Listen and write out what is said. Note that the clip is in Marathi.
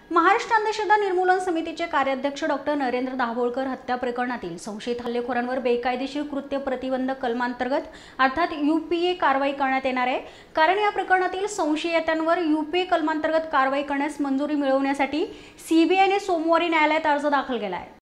महाराष्ट्र अंधश्रद्धा निर्मूलन समितीचे कार्याध्यक्ष डॉक्टर नरेंद्र दाभोळकर हत्या प्रकरणातील संशयित हल्लेखोरांवर बेकायदेशीर कृत्य प्रतिबंधक कलमांतर्गत अर्थात यूपीए कारवाई करण्यात येणार आहे। कारण या प्रकरणातील संशयितांवर यूपीए कलमांतर्गत कारवाई करण्यास मंजुरी मिळवण्यासाठी सीबीआयने सोमवारी न्यायालयात अर्ज दाखल केला आहे।